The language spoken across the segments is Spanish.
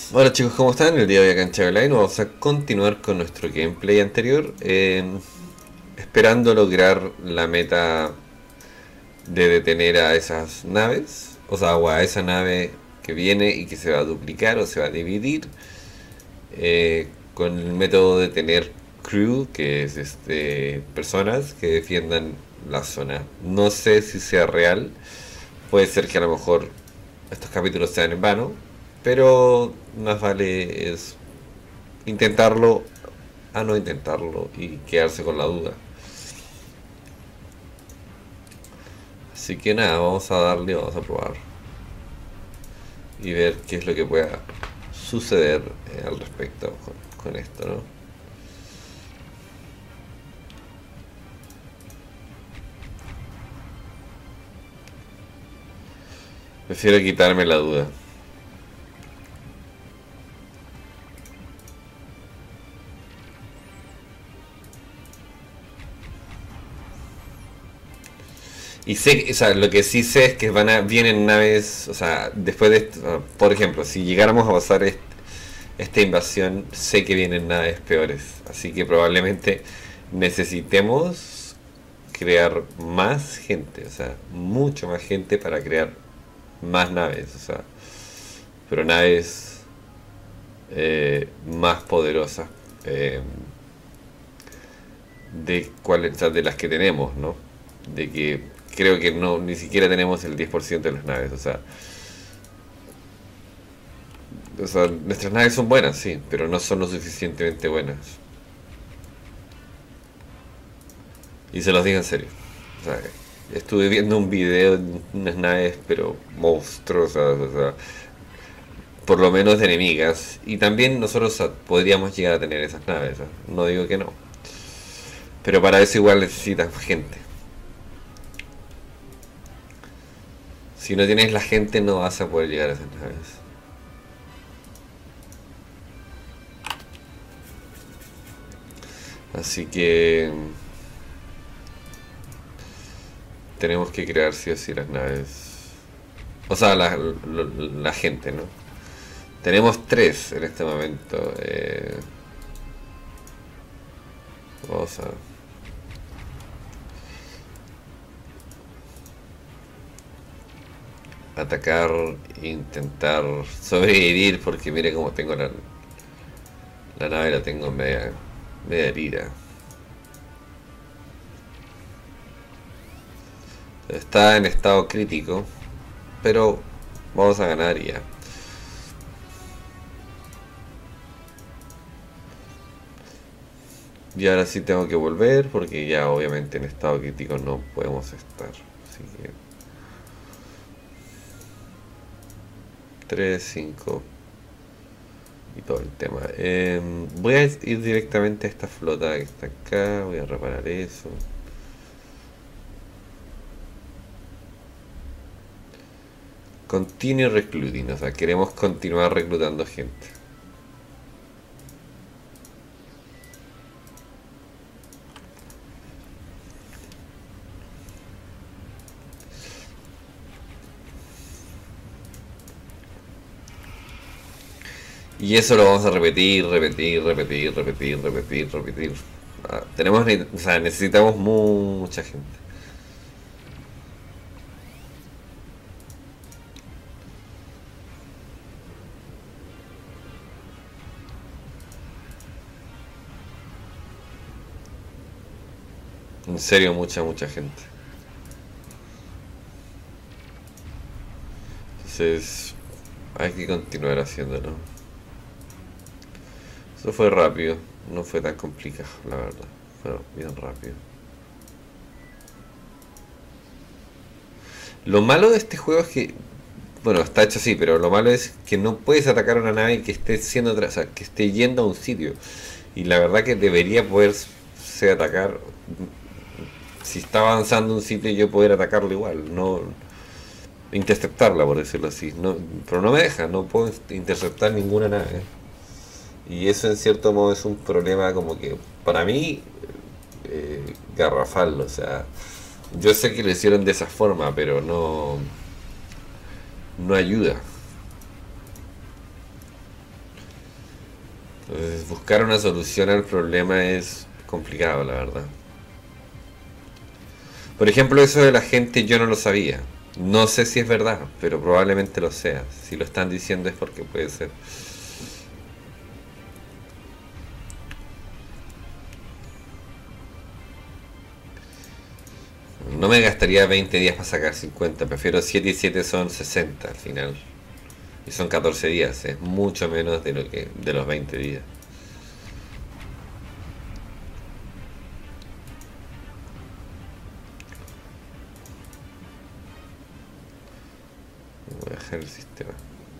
Hola chicos, ¿cómo están? El día de hoy acá en Online vamos a continuar con nuestro gameplay anterior, esperando lograr la meta de detener a esas naves, o sea, o a esa nave que viene y que se va a duplicar o se va a dividir, con el método de tener crew, que es personas que defiendan la zona. No sé si sea real, puede ser que a lo mejor estos capítulos sean en vano, pero más vale es intentarlo a no intentarlo y quedarse con la duda. Así que nada, vamos a darle, vamos a probar y ver qué es lo que pueda suceder al respecto con esto, ¿no? Prefiero quitarme la duda. Y sé, o sea, lo que sí sé es que vienen naves, o sea, después de esto, por ejemplo, si llegáramos a pasar esta invasión, sé que vienen naves peores. Así que probablemente necesitemos crear más gente, o sea, mucho más gente para crear más naves, o sea, pero naves más poderosas o sea, de las que tenemos, ¿no? De que creo que no ni siquiera tenemos el 10% de las naves, o sea, nuestras naves son buenas, sí, pero no son lo suficientemente buenas. Y se los digo en serio. O sea, estuve viendo un video de unas naves, pero monstruosas, o sea, por lo menos de enemigas. Y también nosotros podríamos llegar a tener esas naves, ¿no? No digo que no. Pero para eso igual necesitas gente. Si no tienes la gente no vas a poder llegar a esas naves. Así que tenemos que crear sí o sí las naves. O sea, la gente, ¿no? Tenemos tres en este momento. Vamos a atacar, intentar sobrevivir porque mire cómo tengo la nave, la tengo media herida. Está en estado crítico, pero vamos a ganar ya. Y ahora sí tengo que volver porque ya obviamente en estado crítico no podemos estar. Así que 3 5 y todo el tema. Voy a ir directamente a esta flota que está acá. Voy a reparar eso. Continue recruiting, o sea, queremos continuar reclutando gente. Y eso lo vamos a repetir, repetir, repetir, repetir, repetir, repetir. O sea, necesitamos mucha gente. En serio, mucha gente. Entonces, hay que continuar haciéndolo. Eso fue rápido, no fue tan complicado, la verdad. Fue bien rápido. Lo malo de este juego es que, bueno, está hecho así, pero lo malo es que no puedes atacar a una nave que esté o sea, que esté yendo a un sitio. Y la verdad que debería poderse atacar. Si está avanzando un sitio, yo poder atacarlo igual, no interceptarla, por decirlo así. No, pero no me deja, no puedo interceptar ninguna nave. Y eso en cierto modo es un problema como que para mí garrafal, o sea, yo sé que lo hicieron de esa forma, pero no ayuda. Entonces, buscar una solución al problema es complicado, la verdad. Por ejemplo, eso de la gente yo no lo sabía. No sé si es verdad, pero probablemente lo sea. Si lo están diciendo es porque puede ser. No me gastaría 20 días para sacar 50. Prefiero 7 y 7 son 60 al final. Y son 14 días. Es mucho menos de lo que de los 20 días. Voy a dejar el sistema.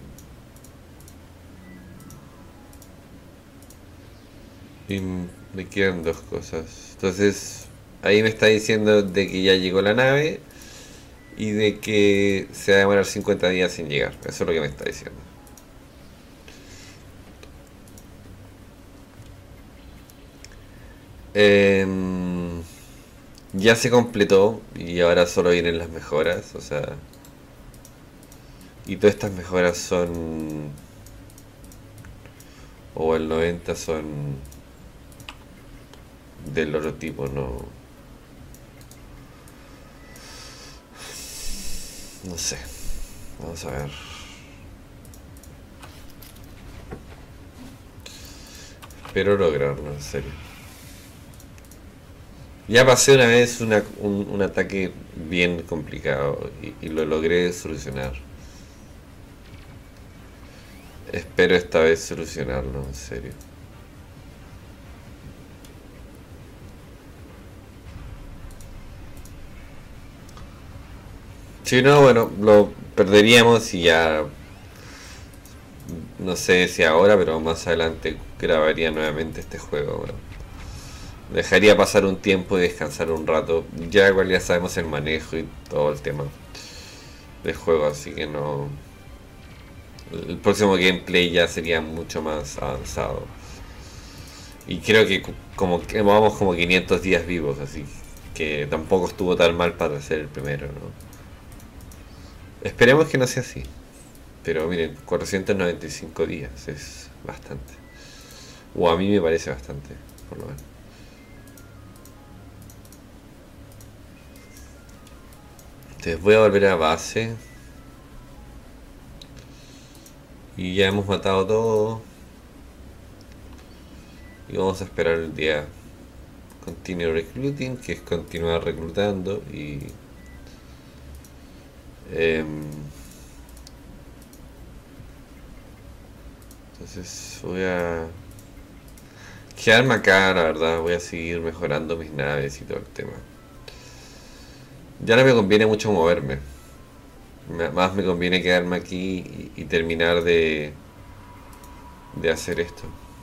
Y me quedan dos cosas. Entonces, ahí me está diciendo de que ya llegó la nave y de que se va a demorar 50 días sin llegar. Eso es lo que me está diciendo. Em, ya se completó y ahora solo vienen las mejoras. O sea, y todas estas mejoras son... O el 90 son del otro tipo, no... No sé. Vamos a ver. Espero lograrlo, en serio. Ya pasé una vez un ataque bien complicado y lo logré solucionar. Espero esta vez solucionarlo, en serio. Si no, bueno, lo perderíamos y ya no sé si ahora, pero más adelante grabaría nuevamente este juego. Bueno, dejaría pasar un tiempo y descansar un rato. Ya igual ya sabemos el manejo y todo el tema del juego, así que no... El próximo gameplay ya sería mucho más avanzado. Y creo que como que vamos como 500 días vivos, así que tampoco estuvo tan mal para ser el primero, ¿no? Esperemos que no sea así. Pero miren, 495 días es bastante. O a mí me parece bastante, por lo menos. Entonces voy a volver a base. Y ya hemos matado todo. Y vamos a esperar el día Continue Recruiting, que es continuar reclutando. Y entonces voy a quedarme acá, la verdad. Voy a seguir mejorando mis naves y todo el tema. Ya no me conviene mucho moverme. Más me conviene quedarme aquí y terminar de hacer esto.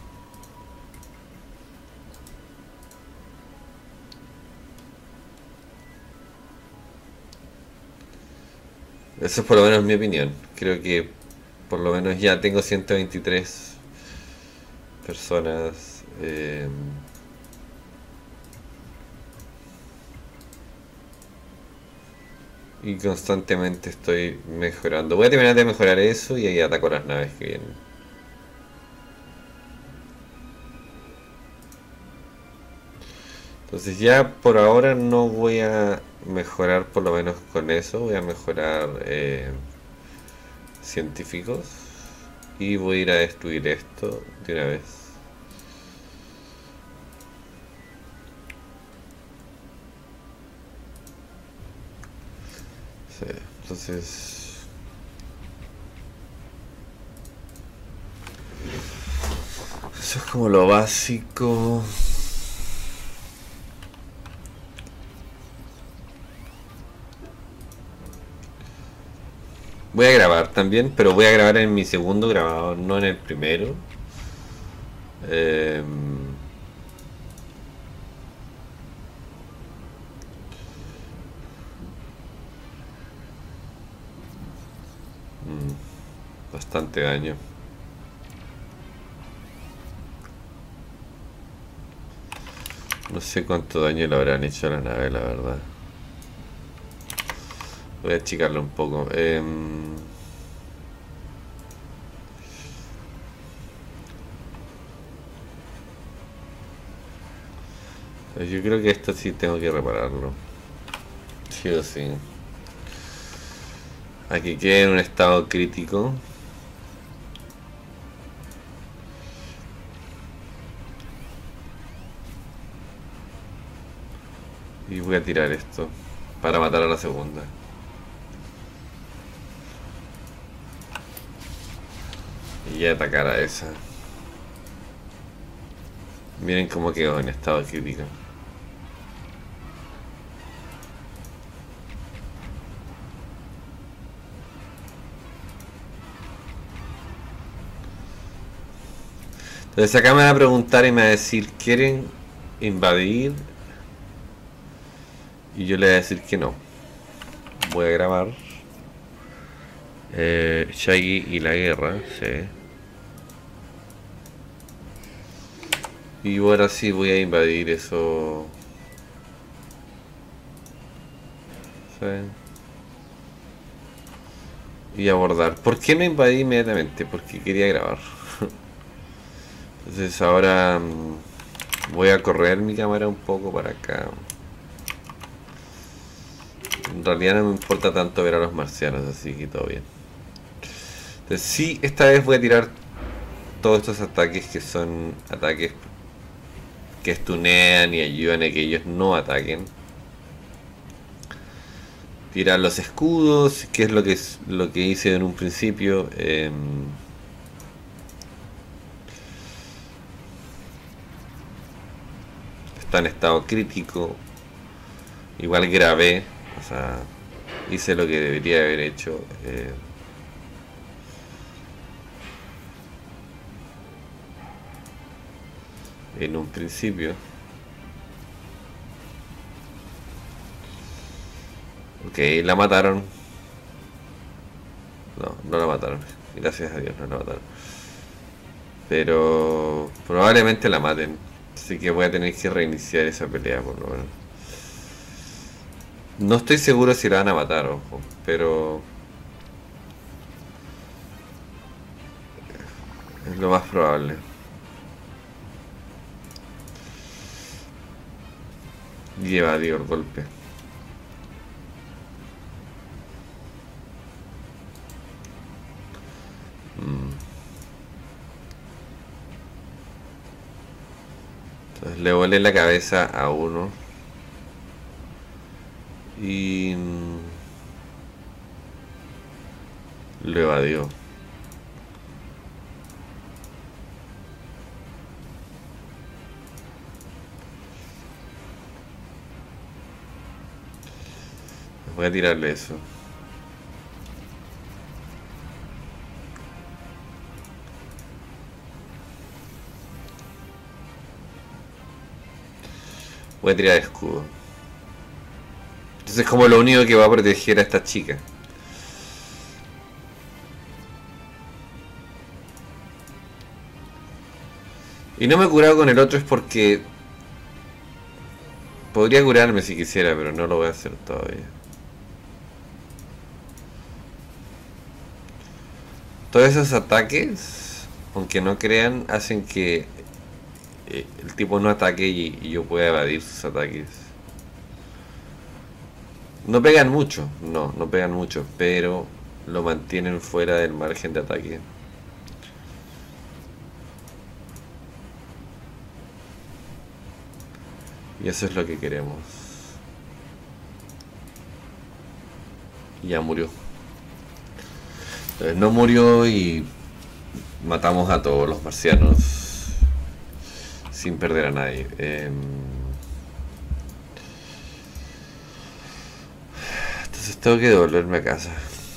Eso es por lo menos mi opinión. Creo que por lo menos ya tengo 123 personas. Y constantemente estoy mejorando. Voy a terminar de mejorar eso y ahí ataco las naves que vienen. Entonces ya por ahora no voy a mejorar por lo menos con eso. Voy a mejorar científicos. Y voy a ir a destruir esto de una vez. Sí, entonces... Eso es como lo básico. Voy a grabar también, pero voy a grabar en mi segundo grabador, no en el primero. Eh, Bastante daño. No sé cuánto daño le habrán hecho a la nave, la verdad. Voy a achicarlo un poco. Yo creo que esto sí tengo que repararlo. Sí o sí. Aquí queda en un estado crítico. Y voy a tirar esto para matar a la segunda. Y atacar a esa. Miren cómo quedó en estado crítico. Entonces acá me van a preguntar y me van a decir, ¿quieren invadir? Y yo le voy a decir que no. Voy a grabar Shaggy y la guerra, sí. Y ahora sí voy a invadir eso. Sí. Y abordar. ¿Por qué no invadí inmediatamente? Porque quería grabar. Entonces ahora voy a correr mi cámara un poco para acá. En realidad no me importa tanto ver a los marcianos, así que todo bien. Entonces sí, esta vez voy a tirar todos estos ataques que son ataques que stunean y ayudan a que ellos no ataquen. Tirar los escudos, que es lo que hice en un principio. Está en estado crítico. Igual grabé, o sea, hice lo que debería haber hecho. En un principio. Ok, la mataron. No, no la mataron. Gracias a Dios no la mataron. Pero probablemente la maten. Así que voy a tener que reiniciar esa pelea por lo menos. No estoy seguro si la van a matar, ojo. Pero es lo más probable. Y evadió el golpe. Entonces le volé la cabeza a uno. Y lo evadió. Voy a tirarle eso. Voy a tirar escudo. Entonces es como lo único que va a proteger a esta chica. Y no me he curado con el otro es porque podría curarme si quisiera, pero no lo voy a hacer todavía. Todos esos ataques, aunque no crean, hacen que el tipo no ataque y yo pueda evadir sus ataques. No pegan mucho, no pegan mucho, pero lo mantienen fuera del margen de ataque. Y eso es lo que queremos. Y ya murió. Entonces no murió y matamos a todos los marcianos sin perder a nadie. Entonces tengo que devolverme a casa.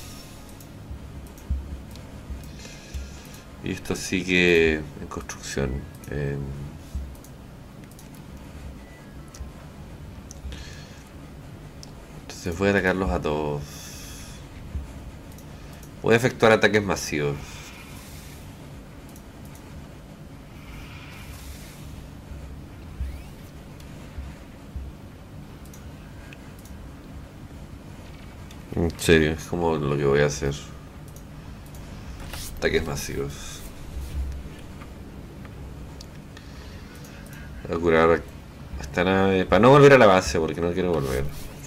Y esto sigue en construcción. Entonces voy a atacarlos a todos. Voy a efectuar ataques masivos. En serio, es como lo que voy a hacer. Ataques masivos. Voy a curar esta nave, para no volver a la base, porque no quiero volver.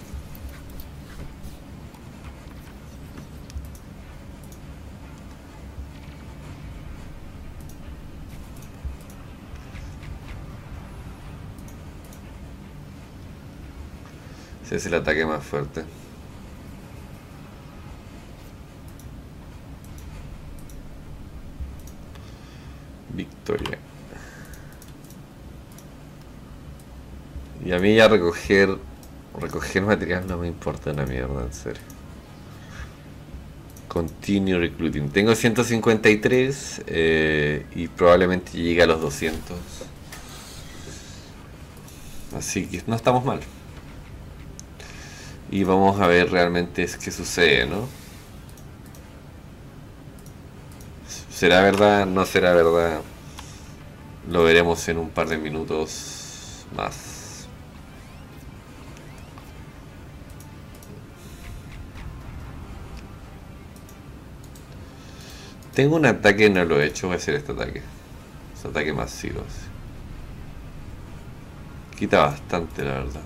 Ese es el ataque más fuerte. Victoria. Y a mí ya recoger material no me importa una mierda, en serio. Continue recruiting. Tengo 153 y probablemente llegue a los 200. Así que no estamos mal. Y vamos a ver realmente qué sucede, ¿no? ¿Será verdad? ¿No será verdad? Lo veremos en un par de minutos más. Tengo un ataque, no lo he hecho, voy a hacer este ataque. Es ataque masivo. Quita bastante, la verdad.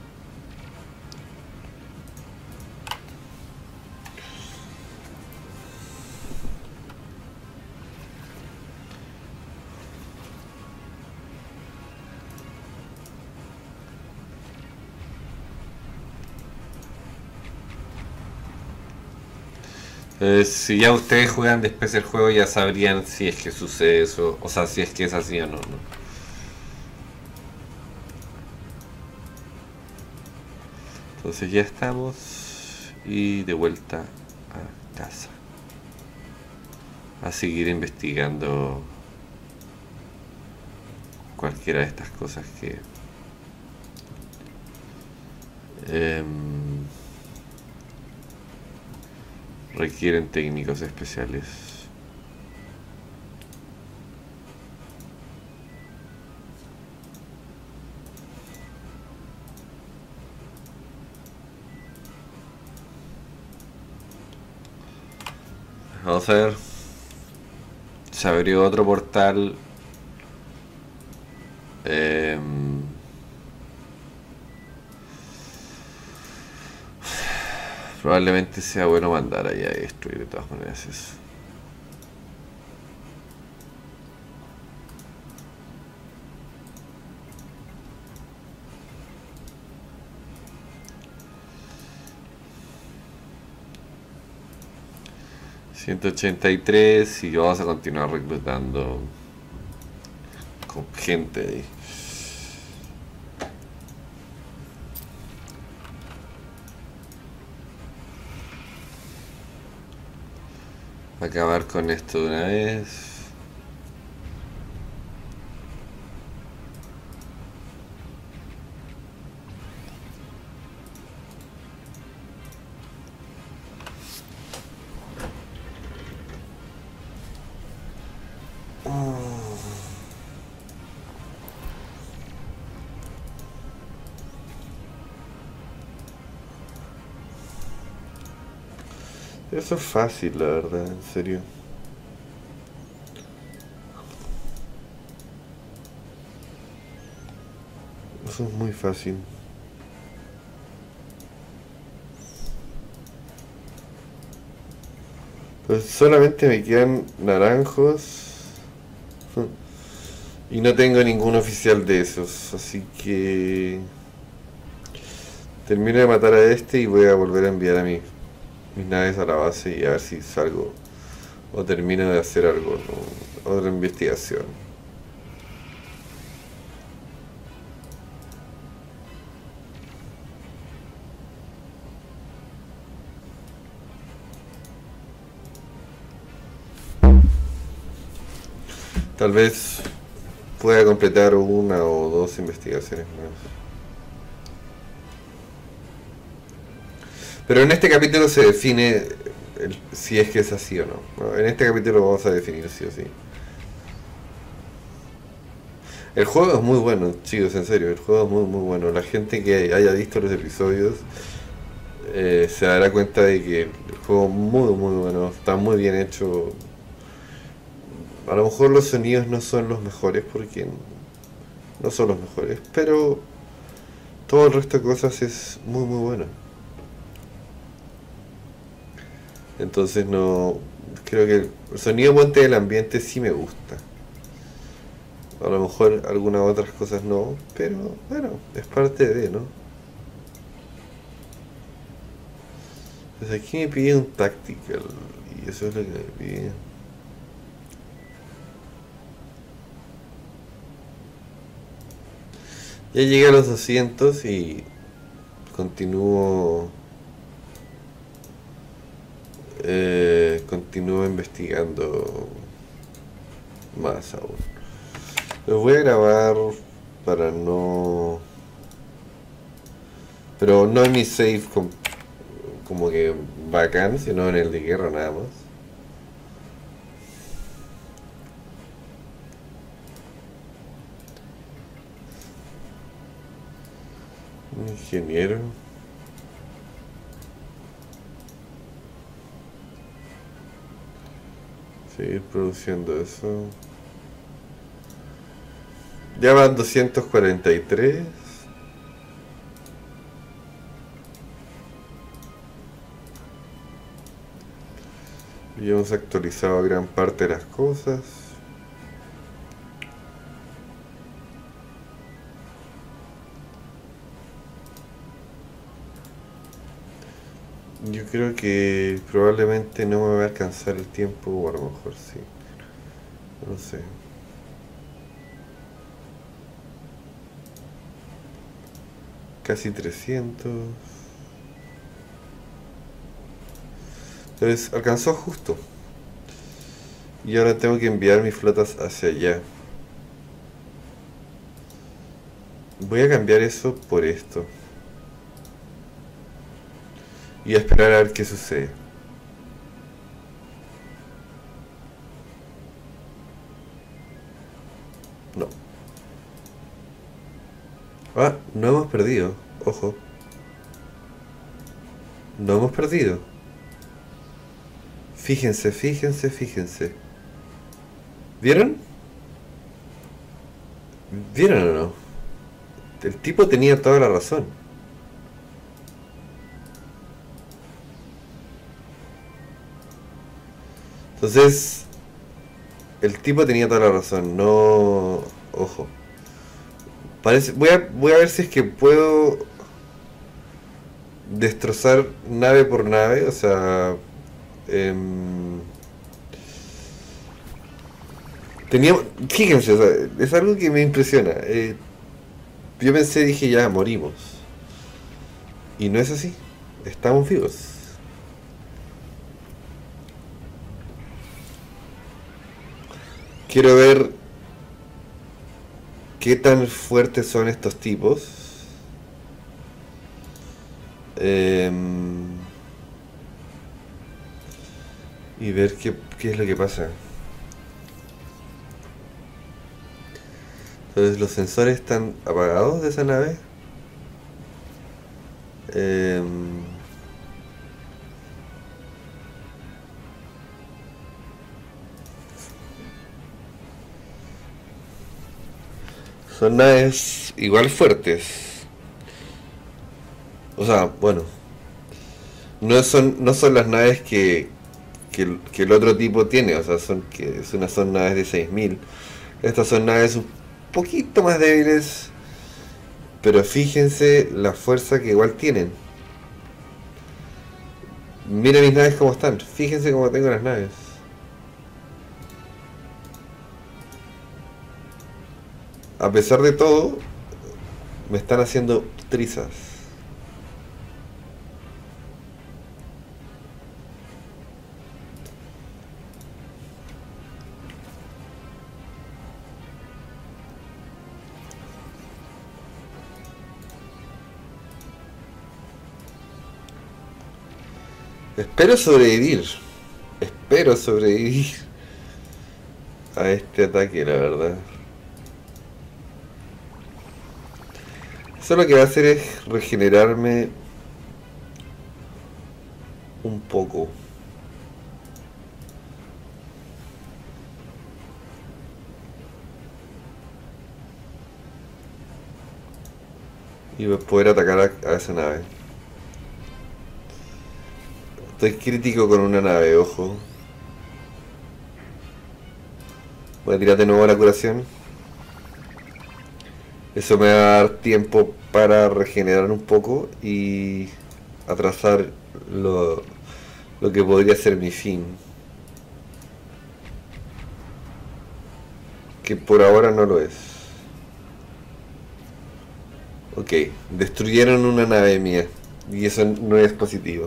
Si ya ustedes juegan después el juego ya sabrían si es que sucede eso, o sea, si es que es así o no, ¿no? Entonces ya estamos y de vuelta a casa. A seguir investigando cualquiera de estas cosas que requieren técnicos especiales. Vamos a ver. Se abrió otro portal. Probablemente sea bueno mandar allá y destruir de todas maneras eso. $183 y vamos a continuar reclutando con gente ahí. Acabar con esto de una vez. Eso es fácil, la verdad, en serio. Eso es muy fácil. Pues solamente me quedan naranjos. Y no tengo ningún oficial de esos, así que termino de matar a este y voy a volver a enviar a mis naves a la base y a ver si salgo o termino de hacer algo, ¿no? Otra investigación. Tal vez pueda completar una o dos investigaciones más. Pero en este capítulo se define si es que es así o no. Bueno, en este capítulo vamos a definir sí o sí. El juego es muy bueno, chicos, en serio, el juego es muy muy bueno. La gente que haya visto los episodios se dará cuenta de que el juego es muy muy bueno, está muy bien hecho. A lo mejor los sonidos no son los mejores porque no son los mejores, pero todo el resto de cosas es muy muy bueno. Entonces no... Creo que el sonido ambiente del ambiente sí me gusta. A lo mejor algunas otras cosas no, pero bueno, es parte de, ¿no? Pues aquí me pide un tactical y eso es lo que me pide. Ya llegué a los 200 y continúo continúo investigando más aún. Los voy a grabar para no... Pero no en mi save como que bacán, sino en el de guerra nada más. Un ingeniero. Seguir produciendo eso. Ya van 243. Y hemos actualizado gran parte de las cosas. Yo creo que probablemente no me va a alcanzar el tiempo, o a lo mejor sí. No sé. Casi 300. Entonces alcanzó justo. Y ahora tengo que enviar mis flotas hacia allá. Voy a cambiar eso por esto. Y a esperar a ver qué sucede. No. Ah, no hemos perdido. Ojo. No hemos perdido. Fíjense, fíjense, fíjense. ¿Vieron? ¿Vieron o no? El tipo tenía toda la razón. Entonces, el tipo tenía toda la razón. No... Ojo. Parece... voy a ver si es que puedo destrozar nave por nave. O sea... tenía... Fíjense, o sea, es algo que me impresiona. Yo pensé, dije, ya, morimos. Y no es así. Estamos vivos. Quiero ver qué tan fuertes son estos tipos. Y ver qué es lo que pasa. Entonces los sensores están apagados de esa nave. Son naves igual fuertes. O sea, bueno. No son las naves que el otro tipo tiene. O sea, son naves de 6000. Estas son naves un poquito más débiles. Pero fíjense la fuerza que igual tienen. Miren mis naves como están. Fíjense cómo tengo las naves. A pesar de todo, me están haciendo trizas. Espero sobrevivir. Espero sobrevivir a este ataque, la verdad. Eso lo que va a hacer es regenerarme un poco. y poder atacar a esa nave. Estoy crítico con una nave, ojo. Voy a tirar de nuevo la curación. Eso me va a dar tiempo para regenerar un poco y atrasar lo que podría ser mi fin. Que por ahora no lo es. Ok, destruyeron una nave mía. Y eso no es positivo.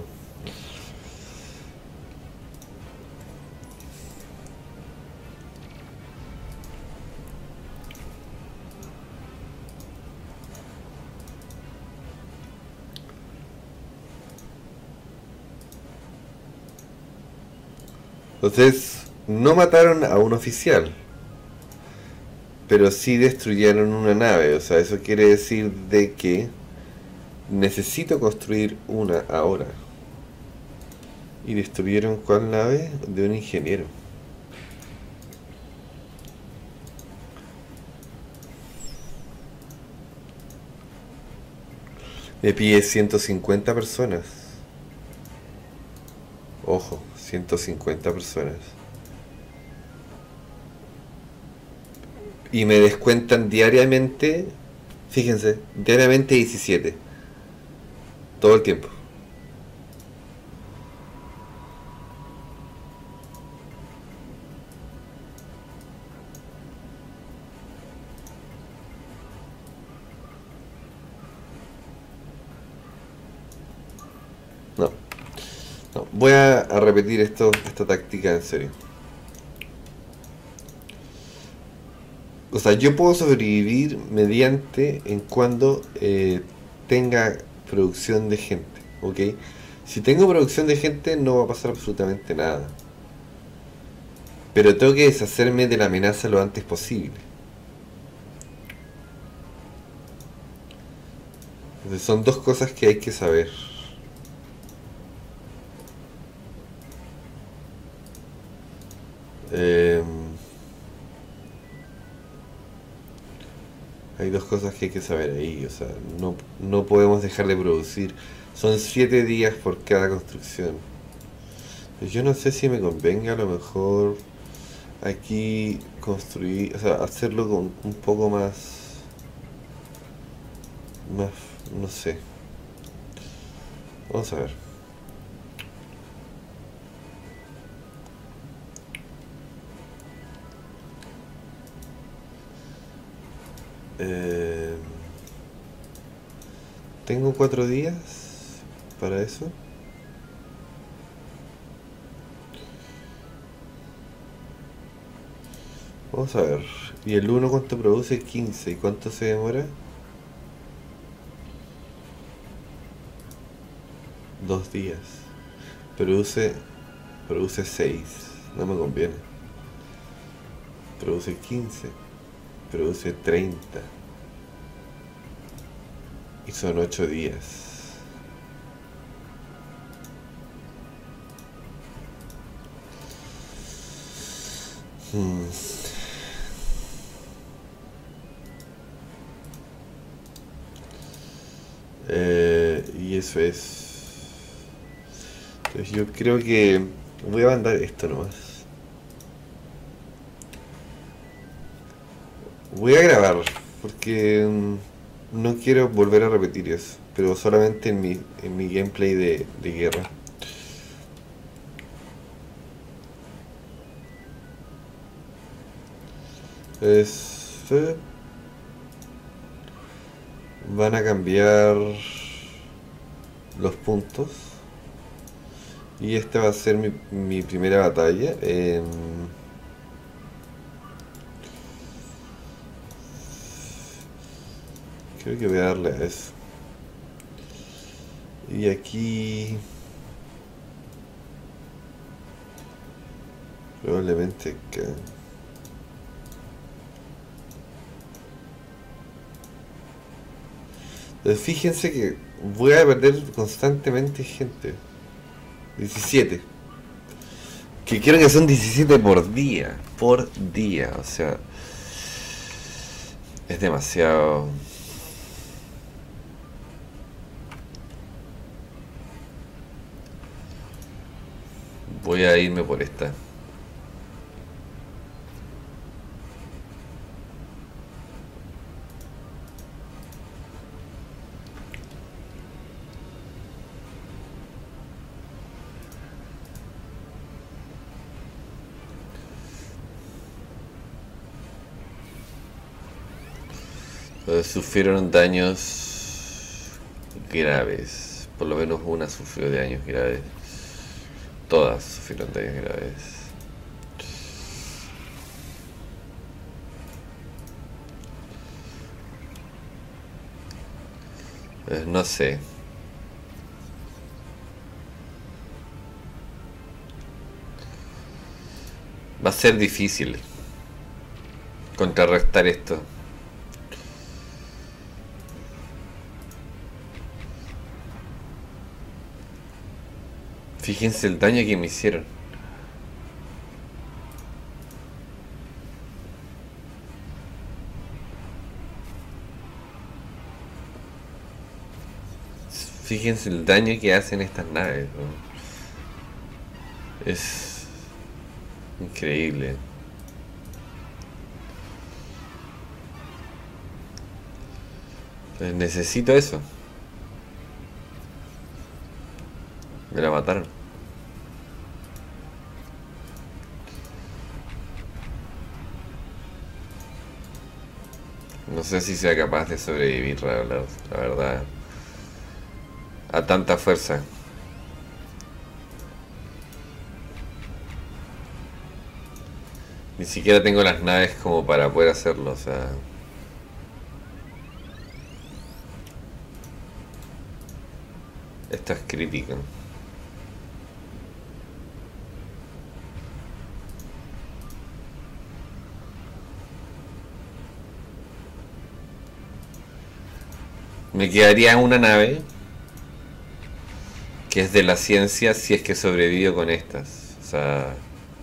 Entonces, no mataron a un oficial, pero sí destruyeron una nave. O sea, eso quiere decir de que necesito construir una ahora. ¿Y destruyeron cuál nave? De un ingeniero. Me pide 150 personas. Ojo, 150 personas. Y me descuentan diariamente, fíjense, diariamente 17. Todo el tiempo. No, no. Voy a repetir esta táctica en serio. O sea, yo puedo sobrevivir mediante en cuando tenga producción de gente, ¿ok? Si tengo producción de gente no va a pasar absolutamente nada. Pero tengo que deshacerme de la amenaza lo antes posible. Entonces son dos cosas que hay que saber. Eh, Hay dos cosas que hay que saber ahí, o sea, no podemos dejar de producir. Son 7 días por cada construcción. Pues yo no sé si me convenga a lo mejor aquí construir, o sea, hacerlo con un poco más, no sé. Vamos a ver. Eh, Tengo 4 días para eso. Vamos a ver. ¿Y el uno cuánto produce? 15. ¿Y cuánto se demora? 2 días. Produce, produce 6. No me conviene. Produce 15. Produce 30. Y son 8 días. Hmm. Y eso es. Entonces yo creo que voy a mandar esto nomás. Voy a grabar porque no quiero volver a repetir eso, pero solamente en mi gameplay de guerra. Es, van a cambiar los puntos y esta va a ser mi primera batalla. Creo que voy a darle a eso. Y aquí probablemente acá. Entonces fíjense que voy a perder constantemente gente. 17. Que quiero que son 17 por día. Por día. O sea. Es demasiado. Voy a irme por esta. Sufrieron daños graves. Por lo menos una sufrió daños graves. Todas sufrieron daños graves. No sé. Va a ser difícil contrarrestar esto. Fíjense el daño que me hicieron. Fíjense el daño que hacen estas naves, ¿no? Es increíble. Entonces necesito eso. Me la mataron. No sé si sea capaz de sobrevivir, la verdad, a tanta fuerza. Ni siquiera tengo las naves como para poder hacerlo, o sea. Esto es crítico. Me quedaría una nave que es de la ciencia si es que sobrevivo con estas. O sea,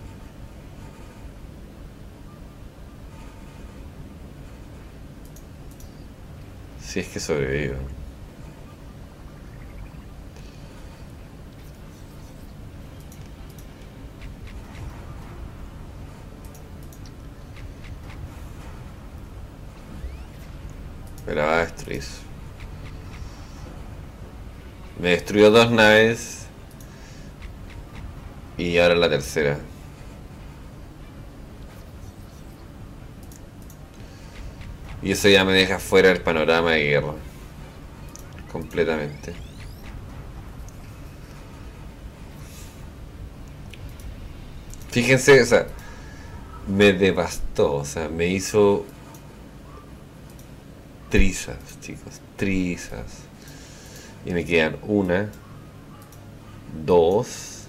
si es que sobrevivo. Me la va a destruir. Me destruyó dos naves. Y ahora la tercera. Y eso ya me deja fuera del panorama de guerra. Completamente. Fíjense, o sea, me devastó, o sea, me hizo trizas, chicos, trizas. Y me quedan una, dos,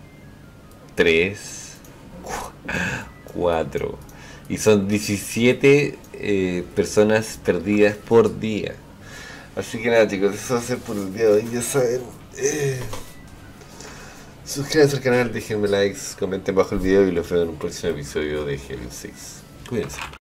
tres, cuatro. Y son 17 personas perdidas por día. Así que nada, chicos, eso va a ser por el día de hoy. Ya saben, suscríbanse al canal, déjenme likes, comenten bajo el video y los veo en un próximo episodio de Halcyon 6. Cuídense.